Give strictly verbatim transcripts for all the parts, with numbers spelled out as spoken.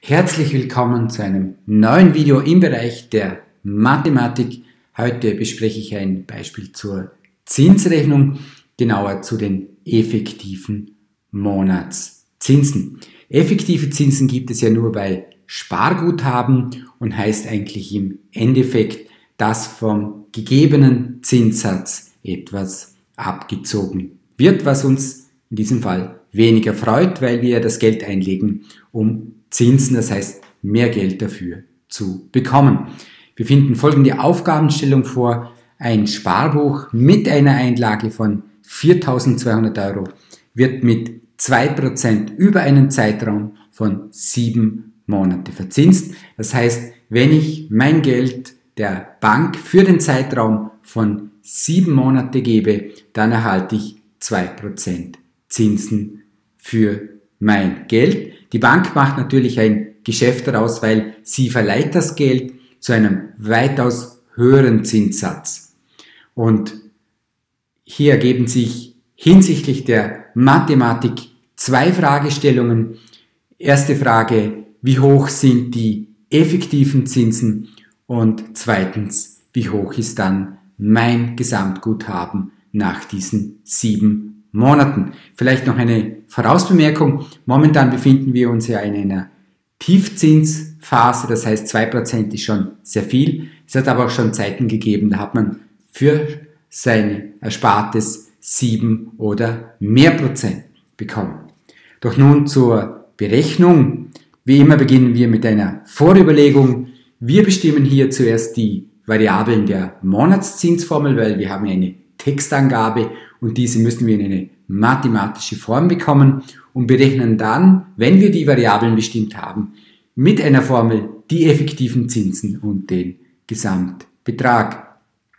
Herzlich willkommen zu einem neuen Video im Bereich der Mathematik. Heute bespreche ich ein Beispiel zur Zinsrechnung, genauer zu den effektiven Monatszinsen. Effektive Zinsen gibt es ja nur bei Sparguthaben und heißt eigentlich im Endeffekt, dass vom gegebenen Zinssatz etwas abgezogen wird, was uns in diesem Fall weniger freut, weil wir das Geld einlegen, um Zinsen, das heißt mehr Geld dafür zu bekommen. Wir finden folgende Aufgabenstellung vor. Ein Sparbuch mit einer Einlage von viertausendzweihundert Euro wird mit zwei Prozent über einen Zeitraum von sieben Monate verzinst. Das heißt, wenn ich mein Geld der Bank für den Zeitraum von sieben Monate gebe, dann erhalte ich zwei Prozent Zinsen für mein Geld. Die Bank macht natürlich ein Geschäft daraus, weil sie verleiht das Geld zu einem weitaus höheren Zinssatz. Und hier ergeben sich hinsichtlich der Mathematik zwei Fragestellungen. Erste Frage, wie hoch sind die effektiven Zinsen? Und zweitens, wie hoch ist dann mein Gesamtguthaben nach diesen sieben Monaten? Vielleicht noch eine Vorausbemerkung. Momentan befinden wir uns ja in einer Tiefzinsphase, das heißt zwei Prozent ist schon sehr viel. Es hat aber auch schon Zeiten gegeben, da hat man für sein Erspartes sieben oder mehr Prozent bekommen. Doch nun zur Berechnung. Wie immer beginnen wir mit einer Vorüberlegung. Wir bestimmen hier zuerst die Variablen der Monatszinsformel, weil wir haben eine Textangabe und diese müssen wir in eine mathematische Form bekommen und berechnen dann, wenn wir die Variablen bestimmt haben, mit einer Formel die effektiven Zinsen und den Gesamtbetrag.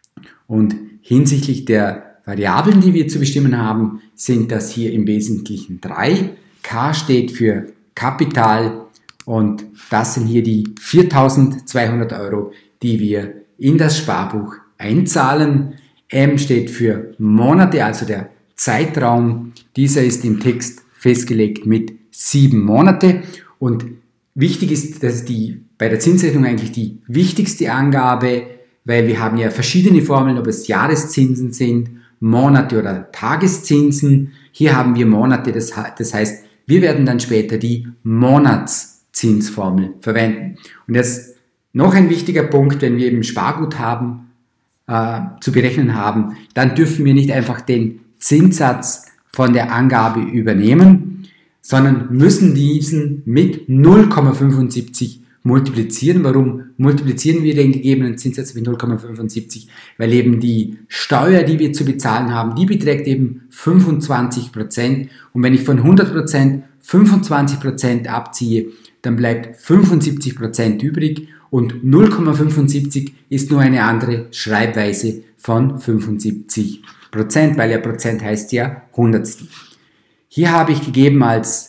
Und hinsichtlich der Variablen, die wir zu bestimmen haben, sind das hier im Wesentlichen drei. K steht für Kapital und das sind hier die viertausendzweihundert Euro, die wir in das Sparbuch einzahlen. M steht für Monate, also der Zeitraum. Dieser ist im Text festgelegt mit sieben Monate. Und wichtig ist, dass die bei der Zinsrechnung eigentlich die wichtigste Angabe, weil wir haben ja verschiedene Formeln, ob es Jahreszinsen sind, Monate oder Tageszinsen. Hier haben wir Monate, das, das heißt, wir werden dann später die Monatszinsformel verwenden. Und jetzt noch ein wichtiger Punkt, wenn wir eben Sparguthaben äh, zu berechnen haben, dann dürfen wir nicht einfach den Zinssatz von der Angabe übernehmen, sondern müssen diesen mit null Komma fünfundsiebzig multiplizieren. Warum multiplizieren wir den gegebenen Zinssatz mit null Komma fünfundsiebzig? Weil eben die Steuer, die wir zu bezahlen haben, die beträgt eben fünfundzwanzig Prozent. Und wenn ich von hundert Prozent fünfundzwanzig Prozent abziehe, dann bleibt fünfundsiebzig Prozent übrig und null Komma fünfundsiebzig ist nur eine andere Schreibweise von fünfundsiebzig Prozent, weil ja Prozent heißt ja Hundertstel. Hier habe ich gegeben als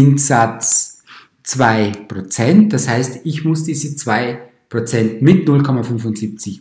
Zinssatz zwei Prozent, das heißt, ich muss diese zwei Prozent mit null Komma fünfundsiebzig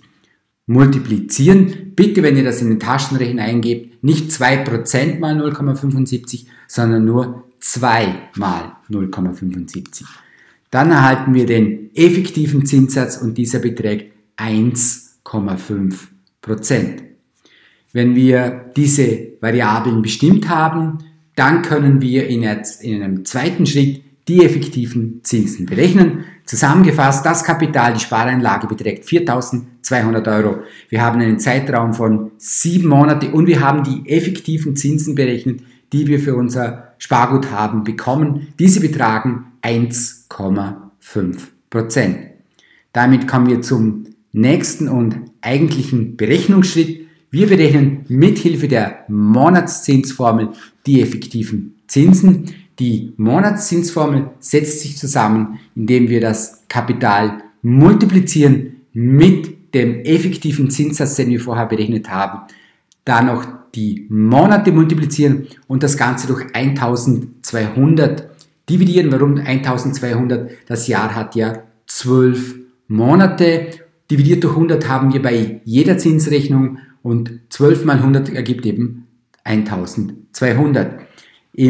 multiplizieren. Bitte, wenn ihr das in den Taschenrechner eingebt, nicht zwei Prozent mal null Komma fünfundsiebzig, sondern nur zwei mal null Komma fünfundsiebzig. Dann erhalten wir den effektiven Zinssatz und dieser beträgt eins Komma fünf Prozent. Wenn wir diese Variablen bestimmt haben, dann können wir in einem zweiten Schritt die effektiven Zinsen berechnen. Zusammengefasst, das Kapital, die Spareinlage beträgt viertausendzweihundert Euro. Wir haben einen Zeitraum von sieben Monate und wir haben die effektiven Zinsen berechnet, die wir für unser Sparguthaben bekommen. Diese betragen eins Komma fünf Prozent. Damit kommen wir zum nächsten und eigentlichen Berechnungsschritt. Wir berechnen mithilfe der Monatszinsformel die effektiven Zinsen. Die Monatszinsformel setzt sich zusammen, indem wir das Kapital multiplizieren mit dem effektiven Zinssatz, den wir vorher berechnet haben. Dann noch die Monate multiplizieren und das Ganze durch eintausendzweihundert dividieren. Warum eintausendzweihundert? Das Jahr hat ja zwölf Monate. Dividiert durch hundert haben wir bei jeder Zinsrechnung und zwölf mal hundert ergibt eben eintausendzweihundert. Im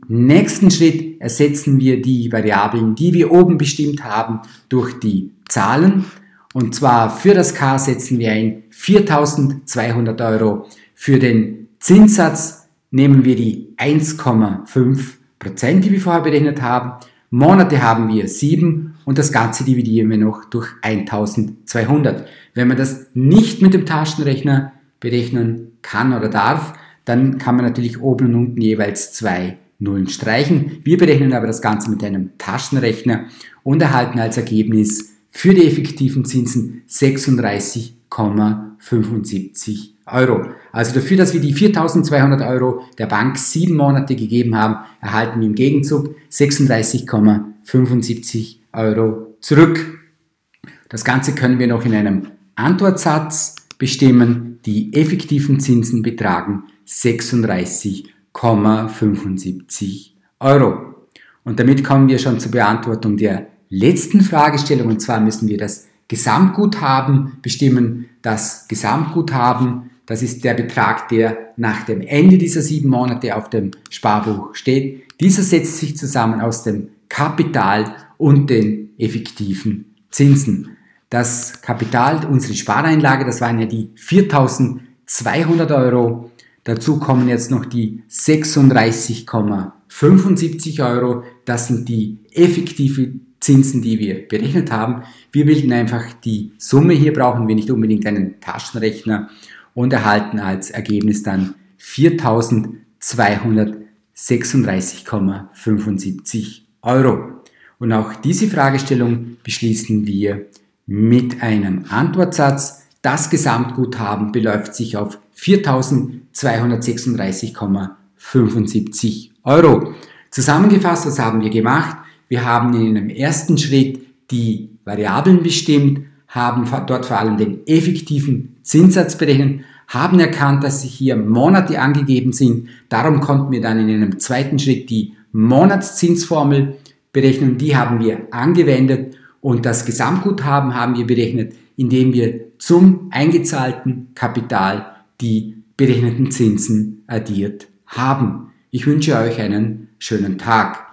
nächsten Schritt ersetzen wir die Variablen, die wir oben bestimmt haben, durch die Zahlen. Und zwar für das K setzen wir ein viertausendzweihundert Euro. Für den Zinssatz nehmen wir die eins Komma fünf Prozent, die wir vorher berechnet haben. Monate haben wir sieben und das Ganze dividieren wir noch durch eintausendzweihundert. Wenn man das nicht mit dem Taschenrechner berechnen kann oder darf, dann kann man natürlich oben und unten jeweils zwei Nullen streichen. Wir berechnen aber das Ganze mit einem Taschenrechner und erhalten als Ergebnis für die effektiven Zinsen sechsunddreißig Komma fünfundsiebzig Euro. Also dafür, dass wir die viertausendzweihundert Euro der Bank sieben Monate gegeben haben, erhalten wir im Gegenzug sechsunddreißig Komma fünfundsiebzig Euro zurück. Das Ganze können wir noch in einem Antwortsatz bestimmen. Die effektiven Zinsen betragen sechsunddreißig Komma fünfundsiebzig Euro. Und damit kommen wir schon zur Beantwortung der letzten Fragestellung, und zwar müssen wir das Gesamtguthaben bestimmen. Das Gesamtguthaben, das ist der Betrag, der nach dem Ende dieser sieben Monate auf dem Sparbuch steht. Dieser setzt sich zusammen aus dem Kapital und den effektiven Zinsen. Das Kapital, unsere Spareinlage, das waren ja die viertausendzweihundert Euro. Dazu kommen jetzt noch die sechsunddreißig Komma fünfundsiebzig Euro. Das sind die effektiven Zinsen, die wir berechnet haben. Wir bilden einfach die Summe. Hier brauchen wir nicht unbedingt einen Taschenrechner und erhalten als Ergebnis dann viertausendzweihundertsechsunddreißig Komma fünfundsiebzig Euro. Und auch diese Fragestellung beschließen wir mit einem Antwortsatz. Das Gesamtguthaben beläuft sich auf viertausendzweihundertsechsunddreißig Komma fünfundsiebzig Euro. Zusammengefasst, was haben wir gemacht? Wir haben in einem ersten Schritt die Variablen bestimmt, haben dort vor allem den effektiven Zinssatz berechnet, haben erkannt, dass hier Monate angegeben sind. Darum konnten wir dann in einem zweiten Schritt die Monatszinsformel berechnen. Die haben wir angewendet und das Gesamtguthaben haben wir berechnet, indem wir zum eingezahlten Kapital die berechneten Zinsen addiert haben. Ich wünsche euch einen schönen Tag.